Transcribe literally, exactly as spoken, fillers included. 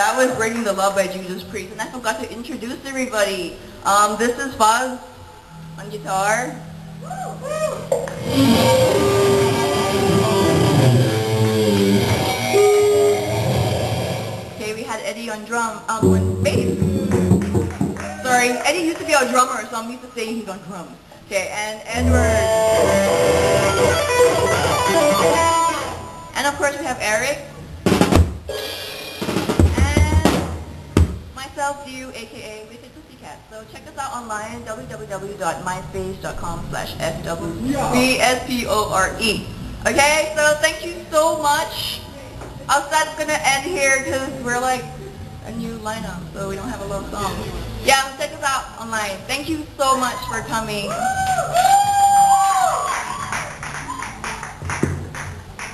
that was Breaking the Law by Judas Priest, and I forgot to introduce everybody. Um, this is Fuzz on guitar. Okay, we had Eddie on drum, um, on bass. Sorry, Eddie used to be our drummer, so I'm used to saying he's on drums. Okay, and Edward. And of course we have Eric. Myself, you, aka Wicked Pussycat. So check us out online, w w w dot myspace dot com slash S W B S P O R E. Okay, so thank you so much. Our set's gonna end here because we're like a new lineup, so we don't have a lot of songs. Yeah, check us out online. Thank you so much for coming.